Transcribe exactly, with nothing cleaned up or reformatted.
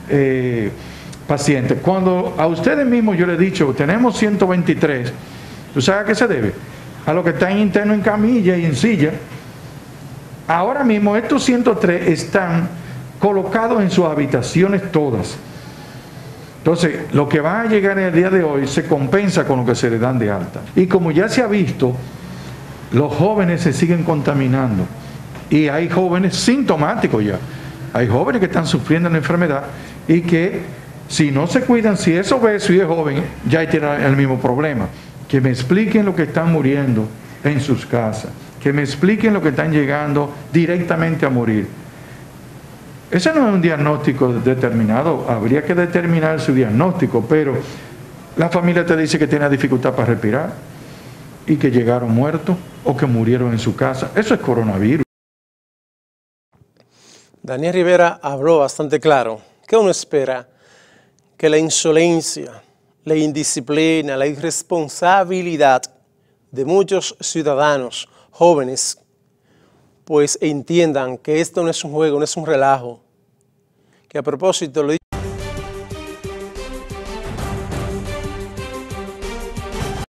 eh, pacientes. Cuando a ustedes mismos yo les he dicho, tenemos ciento veintitrés, ¿tú sabes a qué se debe? A los que están internos en camilla y en silla. Ahora mismo estos ciento tres están colocados en sus habitaciones todas. Entonces, lo que va a llegar en el día de hoy se compensa con lo que se le dan de alta. Y como ya se ha visto, los jóvenes se siguen contaminando. Y hay jóvenes sintomáticos ya. Hay jóvenes que están sufriendo la enfermedad y que si no se cuidan, si es obeso y es joven, ya tienen el mismo problema. Que me expliquen lo que están muriendo en sus casas. Que me expliquen lo que están llegando directamente a morir. Ese no es un diagnóstico determinado, habría que determinar su diagnóstico, pero la familia te dice que tiene dificultad para respirar y que llegaron muertos o que murieron en su casa. Eso es coronavirus. Daniel Rivera habló bastante claro. ¿Qué uno espera? Que la insolencia, la indisciplina, la irresponsabilidad de muchos ciudadanos jóvenes pues entiendan que esto no es un juego, no es un relajo. Que a propósito, lo